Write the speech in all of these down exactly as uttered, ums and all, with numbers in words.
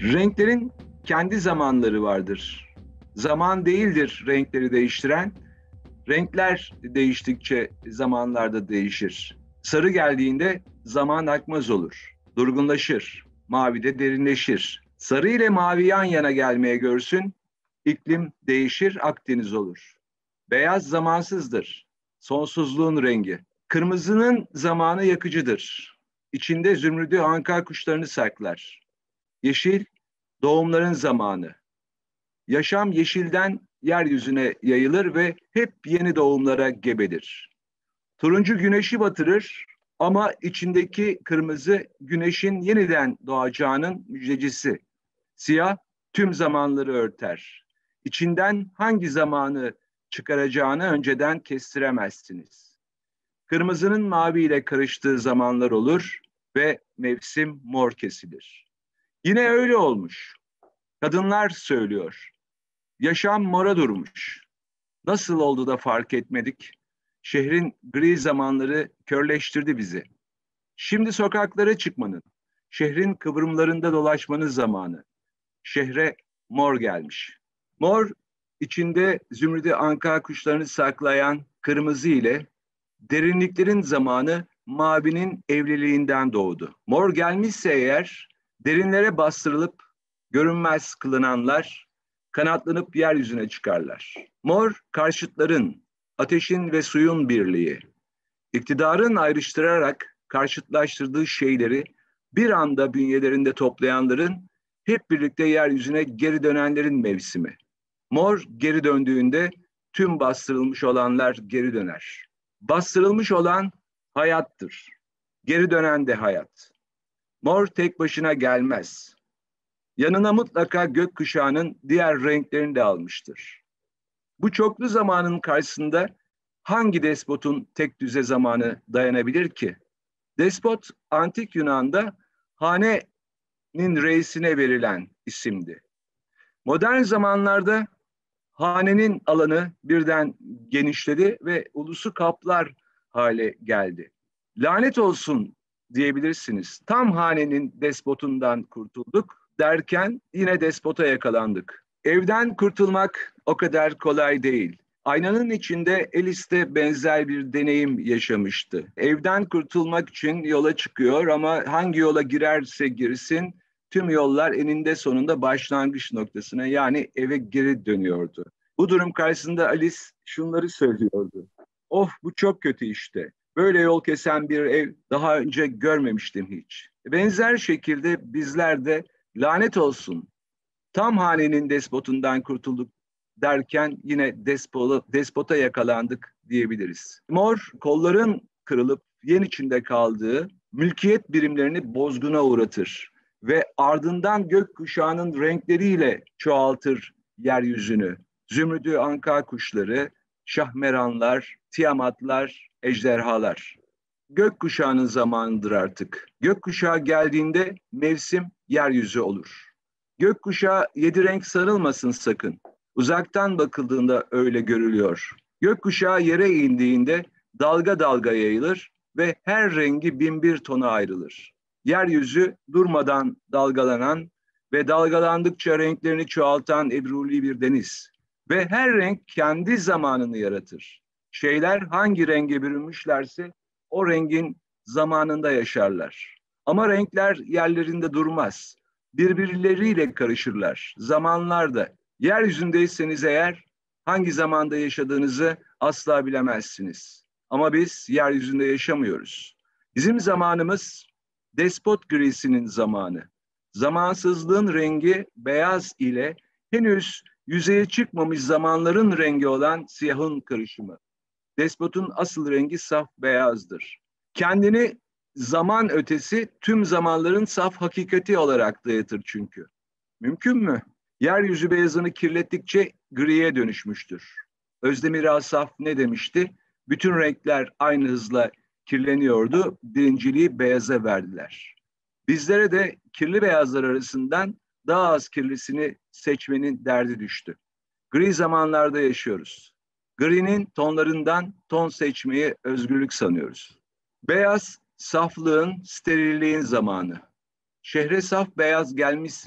Renklerin kendi zamanları vardır. Zaman değildir renkleri değiştiren. Renkler değiştikçe zamanlar da değişir. Sarı geldiğinde zaman akmaz olur. Durgunlaşır. Mavi de derinleşir. Sarı ile mavi yan yana gelmeye görsün. İklim değişir, Akdeniz olur. Beyaz zamansızdır. Sonsuzluğun rengi. Kırmızının zamanı yakıcıdır. İçinde zümrüdü anka kuşlarını saklar. Yeşil, doğumların zamanı. Yaşam yeşilden yeryüzüne yayılır ve hep yeni doğumlara gebedir. Turuncu güneşi batırır ama içindeki kırmızı güneşin yeniden doğacağının müjdecisi. Siyah tüm zamanları örter. İçinden hangi zamanı çıkaracağını önceden kestiremezsiniz. Kırmızının maviyle karıştığı zamanlar olur ve mevsim mor kesilir. Yine öyle olmuş. Kadınlar söylüyor. Yaşam mora durmuş. Nasıl oldu da fark etmedik? Şehrin gri zamanları körleştirdi bizi. Şimdi sokaklara çıkmanın, şehrin kıvrımlarında dolaşmanın zamanı. Şehre mor gelmiş. Mor, içinde zümrüdü anka kuşlarını saklayan kırmızı ile derinliklerin zamanı mavinin evliliğinden doğdu. Mor gelmişse eğer, derinlere bastırılıp görünmez kılınanlar kanatlanıp yeryüzüne çıkarlar. Mor, karşıtların, ateşin ve suyun birliği. İktidarın ayrıştırarak karşıtlaştırdığı şeyleri bir anda bünyelerinde toplayanların hep birlikte yeryüzüne geri dönenlerin mevsimi. Mor geri döndüğünde tüm bastırılmış olanlar geri döner. Bastırılmış olan hayattır. Geri dönen de hayat. Mor tek başına gelmez. Yanına mutlaka gökkuşağının diğer renklerini de almıştır. Bu çoklu zamanın karşısında hangi despotun tek düze zamanı dayanabilir ki? Despot, antik Yunan'da hanenin reisine verilen isimdi. Modern zamanlarda hanenin alanı birden genişledi ve ulusu kaplar hale geldi. Lanet olsun diyebilirsiniz. Tam hanenin despotundan kurtulduk derken yine despota yakalandık. Evden kurtulmak o kadar kolay değil. Aynanın içinde Alice de benzer bir deneyim yaşamıştı. Evden kurtulmak için yola çıkıyor ama hangi yola girerse girsin tüm yollar eninde sonunda başlangıç noktasına, yani eve geri dönüyordu. Bu durum karşısında Alice şunları söylüyordu. Of, bu çok kötü işte. Böyle yol kesen bir ev daha önce görmemiştim hiç. Benzer şekilde bizler de lanet olsun, tam hanenin despotundan kurtulduk derken yine despota, despota yakalandık diyebiliriz. Mor, kolların kırılıp yen içinde kaldığı mülkiyet birimlerini bozguna uğratır ve ardından gökkuşağının renkleriyle çoğaltır yeryüzünü. Zümrüdü anka kuşları, şahmeranlar, tiamatlar, ejderhalar. Gökkuşağının zamanıdır artık. Gökkuşağı geldiğinde mevsim yeryüzü olur. Gökkuşağı yedi renk sarılmasın sakın. Uzaktan bakıldığında öyle görülüyor. Gökkuşağı yere indiğinde dalga dalga yayılır ve her rengi bin bir tona ayrılır. Yeryüzü durmadan dalgalanan ve dalgalandıkça renklerini çoğaltan ebruli bir deniz. Ve her renk kendi zamanını yaratır. Şeyler hangi renge bürünmüşlerse o rengin zamanında yaşarlar. Ama renkler yerlerinde durmaz. Birbirleriyle karışırlar. Zamanlarda, yeryüzündeyseniz eğer hangi zamanda yaşadığınızı asla bilemezsiniz. Ama biz yeryüzünde yaşamıyoruz. Bizim zamanımız despot grisinin zamanı. Zamansızlığın rengi beyaz ile henüz yüzeye çıkmamış zamanların rengi olan siyahın karışımı. Despotun asıl rengi saf beyazdır. Kendini zaman ötesi tüm zamanların saf hakikati olarak dayatır çünkü. Mümkün mü? Yeryüzü beyazını kirlettikçe griye dönüşmüştür. Özdemir Asaf ne demişti? Bütün renkler aynı hızla kirleniyordu, birinciliği beyaza verdiler. Bizlere de kirli beyazlar arasından daha az kirlisini seçmenin derdi düştü. Gri zamanlarda yaşıyoruz. Gri'nin tonlarından ton seçmeyi özgürlük sanıyoruz. Beyaz, saflığın, sterilliğin zamanı. Şehre saf beyaz gelmişse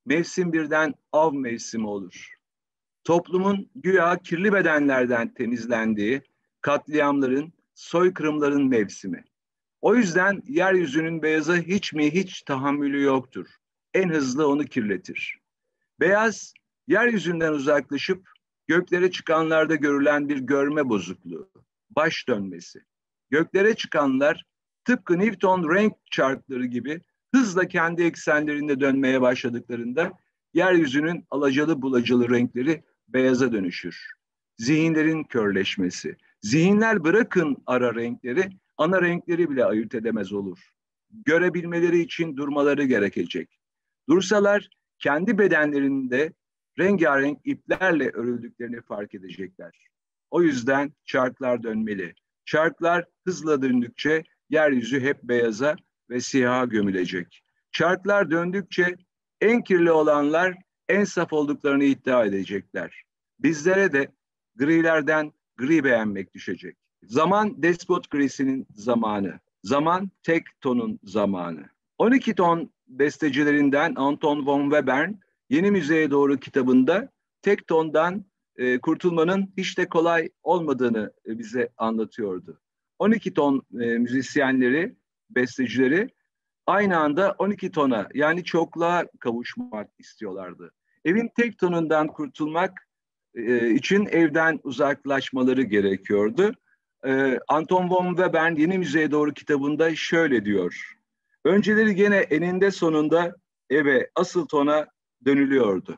mevsim birden av mevsimi olur. Toplumun güya kirli bedenlerden temizlendiği, katliamların, soykırımların mevsimi. O yüzden yeryüzünün beyaza hiç mi hiç tahammülü yoktur. En hızlı onu kirletir. Beyaz, yeryüzünden uzaklaşıp göklere çıkanlarda görülen bir görme bozukluğu, baş dönmesi. Göklere çıkanlar tıpkı Newton renk çarkları gibi hızla kendi eksenlerinde dönmeye başladıklarında yeryüzünün alacalı bulacalı renkleri beyaza dönüşür. Zihinlerin körleşmesi. Zihinler bırakın ara renkleri, ana renkleri bile ayırt edemez olur. Görebilmeleri için durmaları gerekecek. Dursalar kendi bedenlerinde rengarenk iplerle örüldüklerini fark edecekler. O yüzden çarklar dönmeli. Çarklar hızla döndükçe yeryüzü hep beyaza ve siyaha gömülecek. Çarklar döndükçe en kirli olanlar en saf olduklarını iddia edecekler. Bizlere de grilerden gri beğenmek düşecek. Zaman despot grisinin zamanı. Zaman tek tonun zamanı. on iki ton bestecilerinden Anton von Webern Yeni Müzeye Doğru kitabında tek tondan e, kurtulmanın hiç de kolay olmadığını e, bize anlatıyordu. on iki ton e, müzisyenleri, bestecileri aynı anda on iki tona yani çokluğa kavuşmak istiyorlardı. Evin tek tonundan kurtulmak e, için evden uzaklaşmaları gerekiyordu. E, Anton von Webern Yeni Müzeye Doğru kitabında şöyle diyor. Önceleri gene eninde sonunda eve, asıl tona dönülüyordu.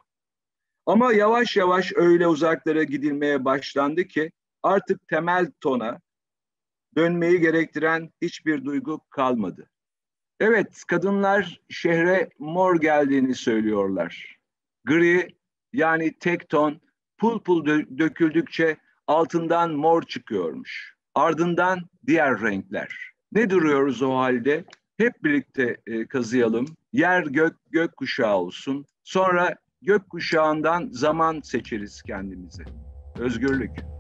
Ama yavaş yavaş öyle uzaklara gidilmeye başlandı ki artık temel tona dönmeyi gerektiren hiçbir duygu kalmadı. Evet, kadınlar şehre mor geldiğini söylüyorlar. Gri yani tek ton pul pul döküldükçe altından mor çıkıyormuş. Ardından diğer renkler. Ne duruyoruz o halde? Hep birlikte e, kazıyalım. Yer gök gök kuşağı olsun. Sonra gök kuşağından zaman seçeriz kendimize. Özgürlük.